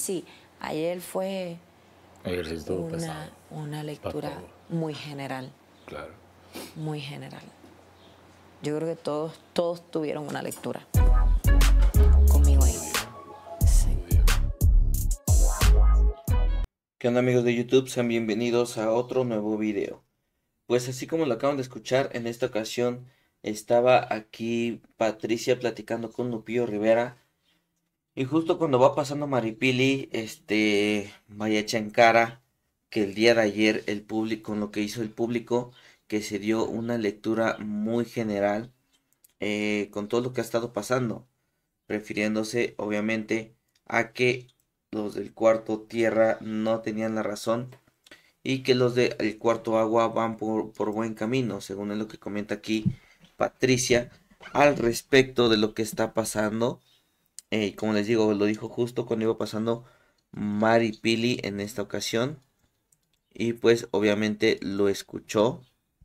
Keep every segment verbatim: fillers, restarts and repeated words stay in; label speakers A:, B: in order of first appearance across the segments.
A: sí, ayer fue
B: Ayer sí estuvo
A: una,
B: pesado.
A: una lectura
B: todos.
A: muy general,
B: Claro.
A: muy general. Yo creo que todos, todos tuvieron una lectura conmigo ahí. Sí.
C: ¿Qué onda, amigos de YouTube? Sean bienvenidos a otro nuevo video. Pues así como lo acaban de escuchar, en esta ocasión estaba aquí Patricia platicando con Lupillo Rivera. Y justo cuando va pasando Maripili, este, vaya echa en cara que el día de ayer el público, con lo que hizo el público, que se dio una lectura muy general eh, con todo lo que ha estado pasando, refiriéndose obviamente a que los del cuarto tierra no tenían la razón y que los del cuarto agua van por, por buen camino, según es lo que comenta aquí Patricia al respecto de lo que está pasando. Eh, como les digo, lo dijo justo cuando iba pasando Maripili en esta ocasión. Y pues obviamente lo escuchó.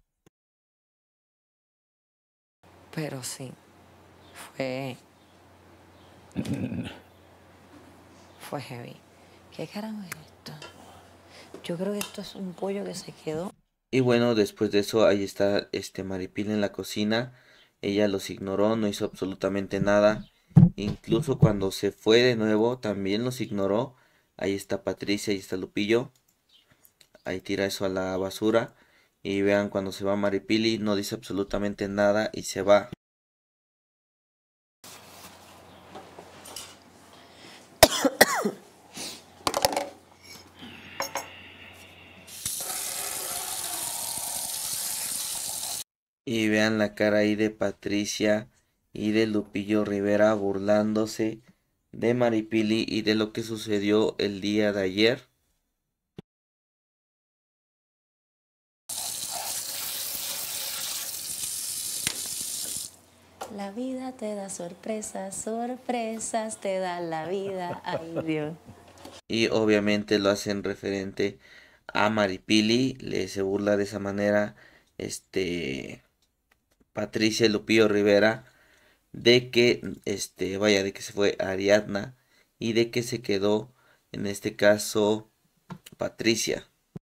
A: Pero sí, fue, fue heavy. ¿Qué carajo es esto? Yo creo que esto es un pollo que se quedó.
C: Y bueno, después de eso, ahí está este Maripili en la cocina. Ella los ignoró, no hizo absolutamente nada. Incluso cuando se fue de nuevo, también los ignoró. Ahí está Patricia, ahí está Lupillo. Ahí tira eso a la basura. Y vean cuando se va Maripili, no dice absolutamente nada y se va. Y vean la cara ahí de Patricia y de Lupillo Rivera burlándose de Maripili y de lo que sucedió el día de ayer.
A: La vida te da sorpresas, sorpresas te da la vida. Ay, Dios.
C: Y obviamente lo hacen referente a Maripili, le se burla de esa manera este Patricia y Lupillo Rivera de que este vaya de que se fue Ariadna y de que se quedó en este caso Patricia.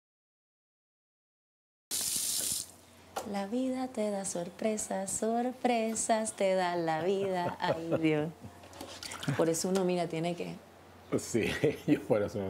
A: La vida te da sorpresas, sorpresas te da la vida. Ay, Dios. Por eso uno, mira, tiene que
B: Sí, yo por eso.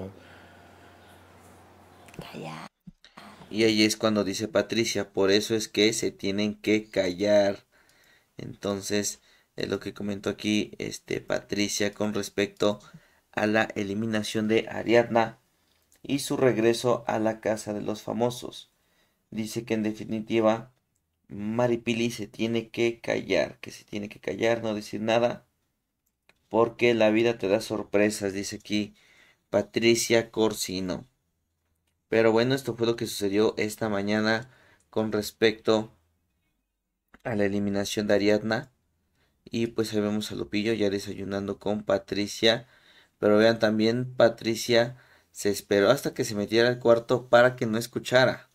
A: callar.
C: Y ahí es cuando dice Patricia, por eso es que se tienen que callar. Entonces, es lo que comentó aquí este Patricia con respecto a la eliminación de Ariadna y su regreso a la casa de los famosos. Dice que en definitiva Maripili se tiene que callar, que se tiene que callar, no decir nada, porque la vida te da sorpresas, dice aquí Patricia Corsino. Pero bueno, esto fue lo que sucedió esta mañana con respecto a la eliminación de Ariadna. Y pues ahí vemos a Lupillo ya desayunando con Patricia. Pero vean también, Patricia se esperó hasta que se metiera al cuarto para que no escuchara.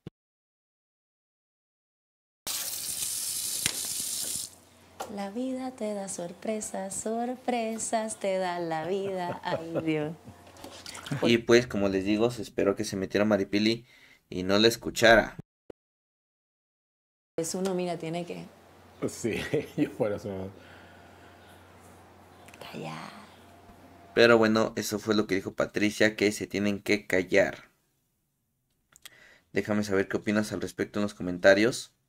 A: La vida te da sorpresas, sorpresas te da la vida. Ay, Dios.
C: Y pues como les digo, se esperó que se metiera Maripili y no la escuchara.
A: Por eso uno, mira, tiene que
B: Sí, yo por eso.
A: callar.
C: Pero bueno, eso fue lo que dijo Patricia, que se tienen que callar. Déjame saber qué opinas al respecto en los comentarios.